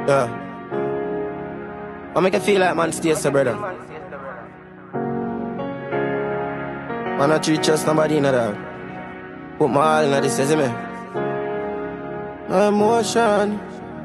Yeah. I make it feel like man stay so, brother. Man, I treat just nobody in that. Put my all in this, you see me? No emotion.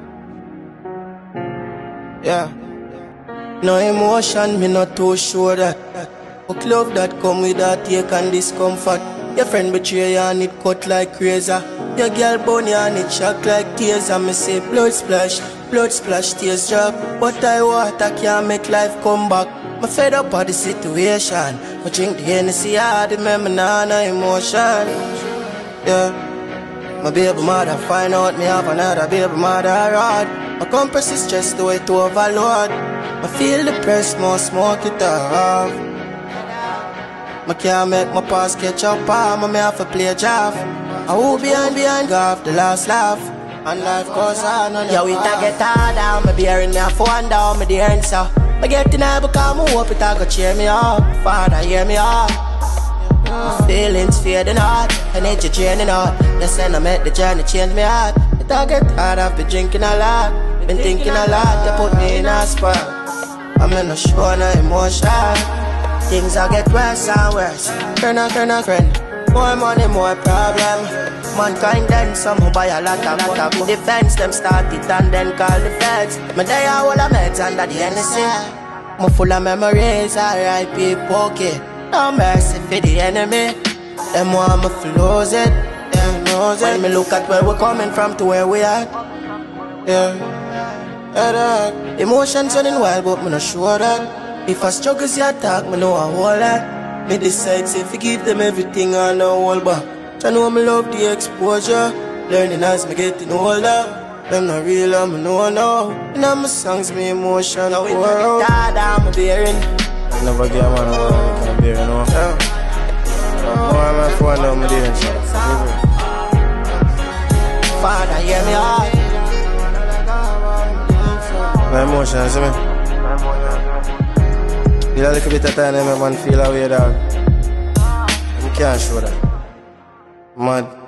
Yeah. No emotion, me not too sure that. But love that come with that take and discomfort. Your friend betray you and it cut like razor. Your girl bone you and it shock like tears. And me say blood splash, tears drop. But I water can't make life come back. Me fed up of the situation. Me drink the Hennessy hard, remember nah no emotion. Yeah. My baby mother find out me have another baby mother rod. My compress is stress the way to overload. I feel depressed, more smoke it off. I can't make my pass catch up, I have to play a job. I will behind, go off the last laugh. And life goes on and yeah, we get hard, I'm bearing me a phone down, my dear answer. I get in there because I hope it go cheer me up. Father, hear me up. My feelings fading out, energy draining out. The send I make the journey change me heart. It I get hard, I've been drinking a lot. Been thinking a lot, they put me in a spot. I'm in a show, no emotion. Things I get worse and worse. Friend. More money, more problem. Mankind then some who buy a lot of defense. Them start it and then call the feds. My day I all a meds under the Hennessy. I'm full of memories, R.I.P. Pokey. No mercy for the enemy. Them want me to lose it. Them knows it. When me look at where we're coming from to where we at. Yeah. Emotions running wild but me not sure that. If I struggles you attack, me know a whole lot. Me decide say forgive them everything and no hold back. I know me love the exposure. Learning as me getting older. Them not real and me know now. And all my songs me emotion. Now it's hard I'm bearing. I never get a man who can bear, you know. Yeah. No, I'm not for no, I'm doing shit. Father, hear me out. My emotions, see me? Feel a little bit of time, make man feel away, dog. I can't show that. Mad.